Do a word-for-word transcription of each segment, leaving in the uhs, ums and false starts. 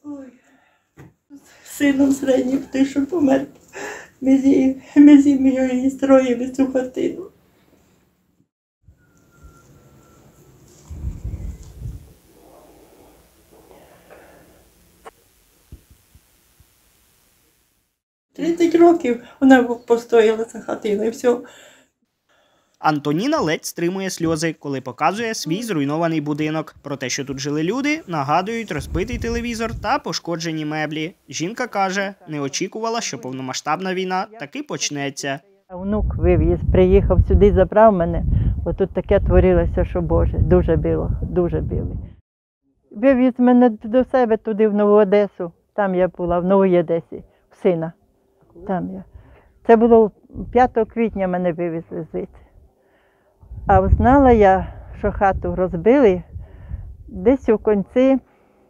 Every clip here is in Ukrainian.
Ой. З сином середнім, той, що помер, ми з, ми з її строїли цю хатину. тридцять років вона постояла ця хатина і все. Антоніна ледь стримує сльози, коли показує свій зруйнований будинок. Про те, що тут жили люди, нагадують розбитий телевізор та пошкоджені меблі. Жінка каже, не очікувала, що повномасштабна війна таки почнеться. Внук вивіз, приїхав сюди, забрав мене. Отут таке творилося, що Боже, дуже біло, дуже біло. Вивіз мене до себе туди, в Нову Одесу. Там я була, в Новій Одесі, в сина. Там я. Це було п'ятого квітня мене вивезли звідси. А знала я, що хату розбили десь у кінці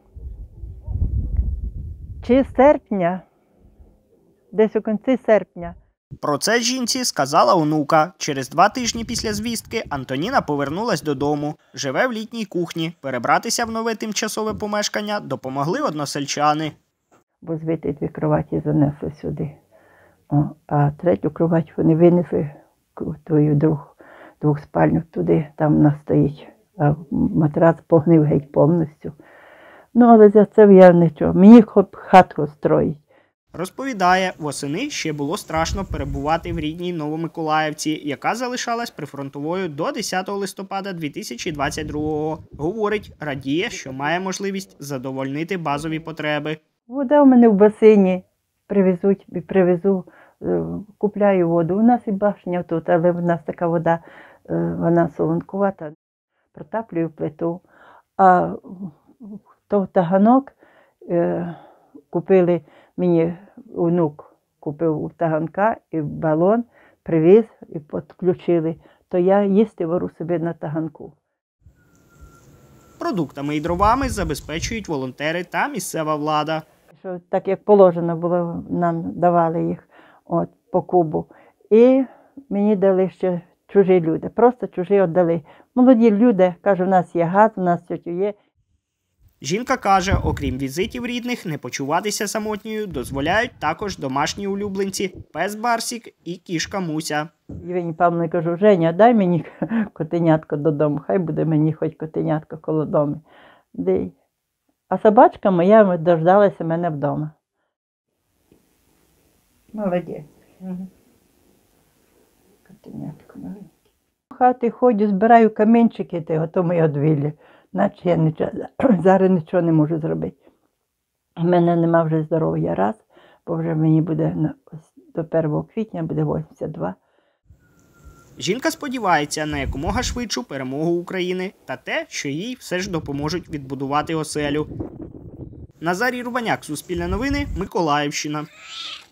чи серпня, десь у кінці серпня. Про це жінці сказала онука. Через два тижні після звістки Антоніна повернулась додому. Живе в літній кухні. Перебратися в нове тимчасове помешкання допомогли односельчани. Бо звідти дві кроваті занесли сюди. О, а третю кровать вони винесли, твою друг. Двохспальню туди, там вона стоїть, а матрац погнив геть повністю. Ну, але за це я нічого, мені хату строїть. Розповідає, восени ще було страшно перебувати в рідній Новомиколаївці, яка залишалась прифронтовою до десятого листопада дві тисячі двадцять другого. Говорить, радіє, що має можливість задовольнити базові потреби. Вода у мене в басейні, привезуть, привезу, купляю воду. У нас і башня тут, але в нас така вода, вона солонкувата. Протаплюю плиту. А то таганок купили, мені внук купив у таганка і балон, привіз і підключили. То я їсти вару собі на таганку. Продуктами і дровами забезпечують волонтери та місцева влада. Що, так як положено було, нам давали їх от, по кубу. І мені дали ще чужі люди, просто чужі віддали. Молоді люди, каже, у нас є газ, у нас все є. Жінка каже, окрім візитів рідних, не почуватися самотньою дозволяють також домашні улюбленці – пес Барсік і кішка Муся. Євгенії Павловні кажу, Женя, дай мені котенятко додому, хай буде мені хоч котенятко коло дому. Дай. А собачка моя дождалася мене вдома. Молодець. Угу. Котенятко маленьке. В хати ходжу, збираю камінчики, ти ото моє одвілля. Наче я нічого, зараз нічого не можу зробити. У мене нема вже здоров'я раз, бо вже мені буде до першого квітня буде вісімдесят два. Жінка сподівається на якомога швидшу перемогу України та те, що їй все ж допоможуть відбудувати оселю. Назарій Рубаняк, Суспільне новини, Миколаївщина.